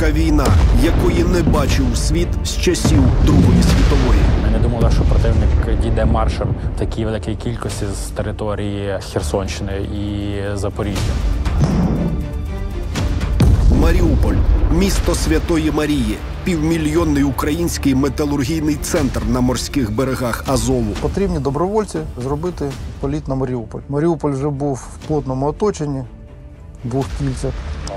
велика війна, якої не бачив світ з часів Другої світової. Ми не думали, що противник дійде маршем в такій великій кількості з території Херсонщини і Запоріжжя. Маріуполь – місто Святої Марії, півмільйонний український металургійний центр на морських берегах Азову. Потрібні добровольці зробити політ на Маріуполь. Маріуполь вже був в плотному оточенні, двох кільцях.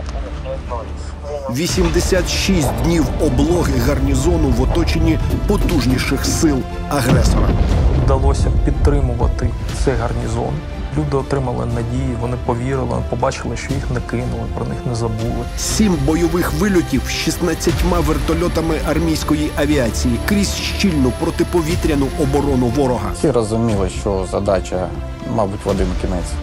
86 днів облоги гарнізону в оточенні потужніших сил агресора. Вдалося підтримувати цей гарнізон. Люди отримали надії, вони повірили, побачили, що їх не кинули, про них не забули. 7 бойових вильотів з 16 вертольотами армійської авіації крізь щільну протиповітряну оборону ворога. Всі розуміли, що задача, мабуть, в один кінець.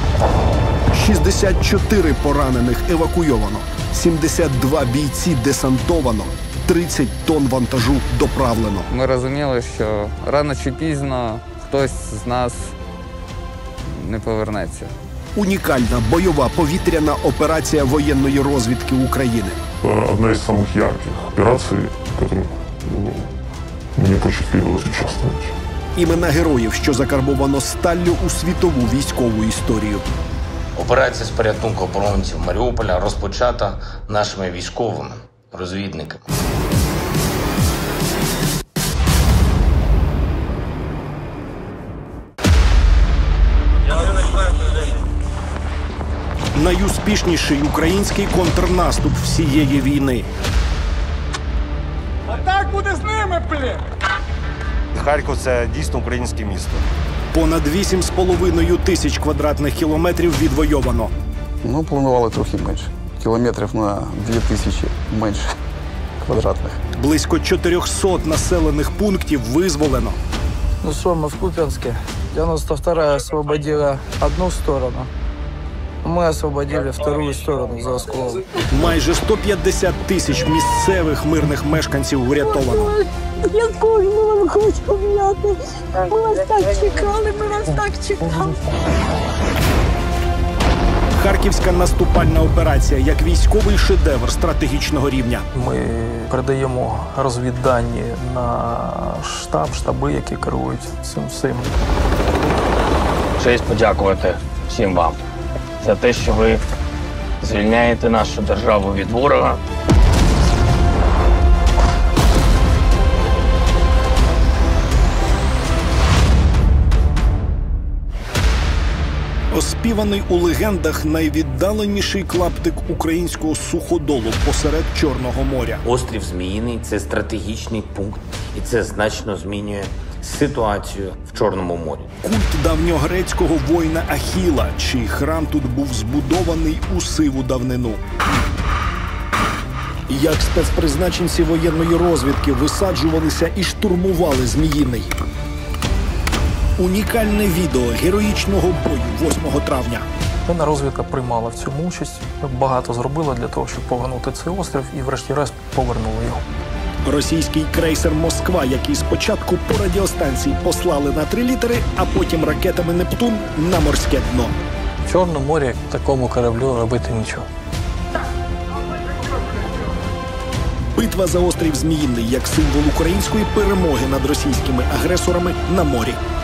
64 поранених евакуйовано, 72 бійці десантовано, 30 тонн вантажу доправлено. Ми розуміли, що рано чи пізно хтось з нас не повернеться. Унікальна бойова повітряна операція воєнної розвідки України. Одна из самых ярких операций, которую мне посчастливилось участвовать. Імена героїв, що закарбовано сталлю у світову військову історію. Операція з порятунку оборонців Маріуполя розпочата нашими військовими розвідниками. Найуспішніший український контрнаступ всієї війни. А так буде з ними, блін! Харків – це дійсно українське місто. Понад 8,5 тисяч квадратних кілометрів відвойовано. Ну, планували трохи менше. Кілометрів на 2000 менше квадратних. Близько 400 населених пунктів визволено. Ну що, ми в Куп'янське. 92-я освободила одну сторону. Ми освободили вторую сторону за Осколом. Майже 150 тисяч місцевих мирних мешканців врятовано. Я кожного вам хочу обняти. Ми вас так чекали, ми вас так чекали. Харківська наступальна операція як військовий шедевр стратегічного рівня. Ми передаємо розвіддані на штаби, які керують цим всім. Честь подякувати всім вам за те, що ви звільняєте нашу державу від ворога. Оспіваний у легендах найвіддаленіший клаптик українського суходолу посеред Чорного моря. Острів Зміїний – це стратегічний пункт, і це значно змінює ситуацію в Чорному морі. Культ давньогрецького воїна Ахіла, чий храм тут був збудований у сиву давнину. Як спецпризначенці воєнної розвідки висаджувалися і штурмували Зміїний. Унікальне відео героїчного бою 8 травня. Воєнна розвідка приймала в цьому участь. Багато зробила для того, щоб повернути цей острів, і врешті-решт повернули його. Російський крейсер «Москва», який спочатку по радіостанції послали на 3 літери, а потім ракетами «Нептун» на морське дно. В Чорному морі такому кораблю робити нічого. Битва за острів Зміїний як символ української перемоги над російськими агресорами на морі.